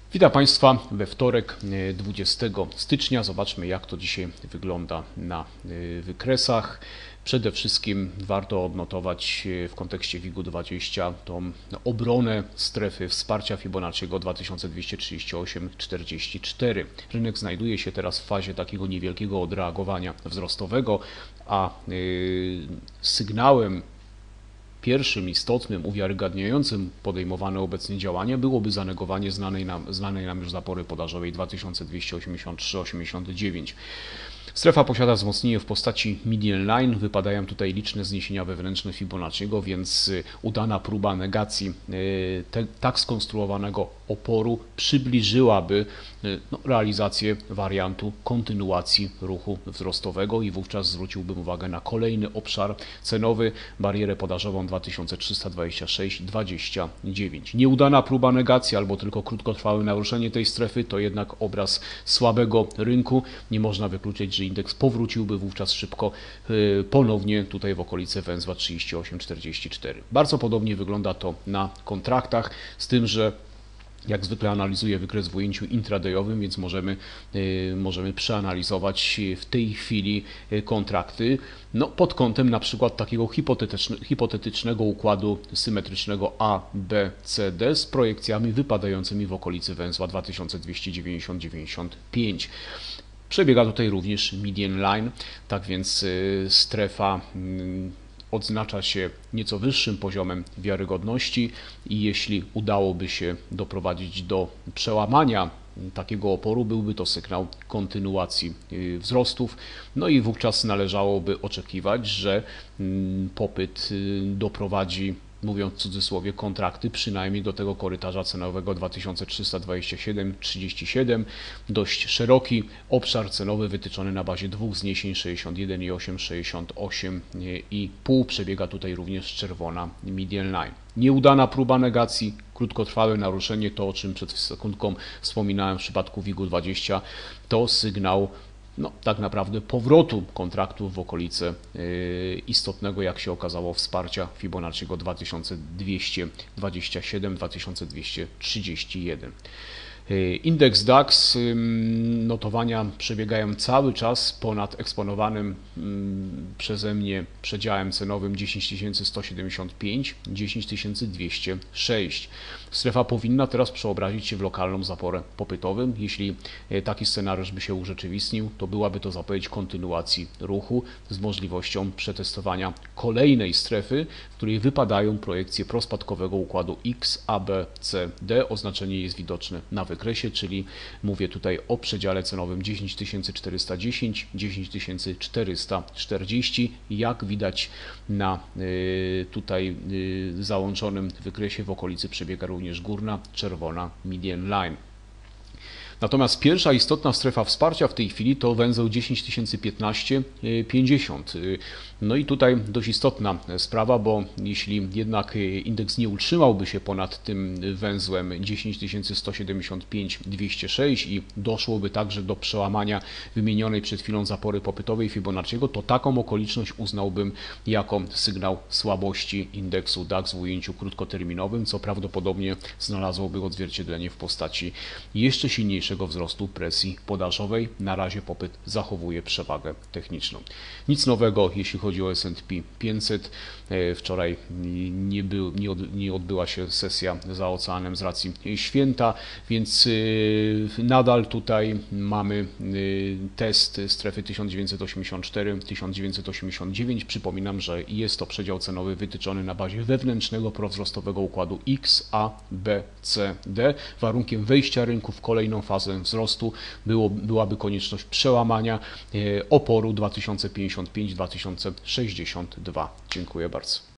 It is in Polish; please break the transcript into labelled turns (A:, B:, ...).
A: Witam Państwa we wtorek 20 stycznia. Zobaczmy, jak to dzisiaj wygląda na wykresach. Przede wszystkim warto odnotować w kontekście WIG-20 tą obronę strefy wsparcia Fibonacciego 2238,44. Rynek znajduje się teraz w fazie takiego niewielkiego odreagowania wzrostowego, a sygnałem pierwszym istotnym, uwiarygadniającym podejmowane obecnie działanie byłoby zanegowanie znanej nam już zapory podażowej 2283,89. Strefa posiada wzmocnienie w postaci median line, wypadają tutaj liczne zniesienia wewnętrzne Fibonacciego, więc udana próba negacji tak skonstruowanego oporu przybliżyłaby realizację wariantu kontynuacji ruchu wzrostowego i wówczas zwróciłbym uwagę na kolejny obszar cenowy, barierę podażową 2326,29. Nieudana próba negacji albo tylko krótkotrwałe naruszenie tej strefy to jednak obraz słabego rynku. Nie można wykluczyć, że indeks powróciłby wówczas szybko ponownie tutaj w okolice węzła 38,44. Bardzo podobnie wygląda to na kontraktach, z tym, że jak zwykle analizuję wykres w ujęciu intradayowym, więc możemy przeanalizować w tej chwili kontrakty pod kątem na przykład takiego hipotetycznego układu symetrycznego A, B, C, D z projekcjami wypadającymi w okolicy węzła 2290-95. Przebiega tutaj również median line, tak więc strefa odznacza się nieco wyższym poziomem wiarygodności i jeśli udałoby się doprowadzić do przełamania takiego oporu, byłby to sygnał kontynuacji wzrostów, i wówczas należałoby oczekiwać, że popyt doprowadzi, mówiąc w cudzysłowie, kontrakty przynajmniej do tego korytarza cenowego 2327,37. Dość szeroki obszar cenowy wytyczony na bazie dwóch zniesień 61,8, 68,5. Przebiega tutaj również czerwona median line. Nieudana próba negacji, krótkotrwałe naruszenie, to o czym przed sekundką wspominałem w przypadku WIG-20, to sygnał tak naprawdę powrotu kontraktów w okolice istotnego, jak się okazało, wsparcia Fibonacciego 2227-2231. Indeks DAX, notowania przebiegają cały czas ponad eksponowanym przeze mnie przedziałem cenowym 10175, 10206. Strefa powinna teraz przeobrazić się w lokalną zaporę popytową. Jeśli taki scenariusz by się urzeczywistnił, to byłaby to zapowiedź kontynuacji ruchu z możliwością przetestowania kolejnej strefy, w której wypadają projekcje prospadkowego układu X, A, B, C, D. Oznaczenie jest widoczne na wykresie, czyli mówię tutaj o przedziale cenowym 10410, 10440. Jak widać na tutaj załączonym wykresie, w okolicy przebiega również górna czerwona median line. Natomiast pierwsza istotna strefa wsparcia w tej chwili to węzeł 10015,50. I tutaj dość istotna sprawa, bo jeśli jednak indeks nie utrzymałby się ponad tym węzłem 10175,206 i doszłoby także do przełamania wymienionej przed chwilą zapory popytowej Fibonacciego, to taką okoliczność uznałbym jako sygnał słabości indeksu DAX w ujęciu krótkoterminowym, co prawdopodobnie znalazłoby odzwierciedlenie w postaci jeszcze silniejszego wzrostu presji podażowej. Na razie popyt zachowuje przewagę techniczną. Nic nowego, jeśli chodzi o S&P 500. Wczoraj nie odbyła się sesja za oceanem z racji święta, więc nadal tutaj mamy test strefy 1984-1989. Przypominam, że jest to przedział cenowy wytyczony na bazie wewnętrznego prowzrostowego układu X, A, B, C, D. Warunkiem wejścia rynku w kolejną fazę wzrostu byłaby konieczność przełamania oporu 2055-2062. Dziękuję bardzo.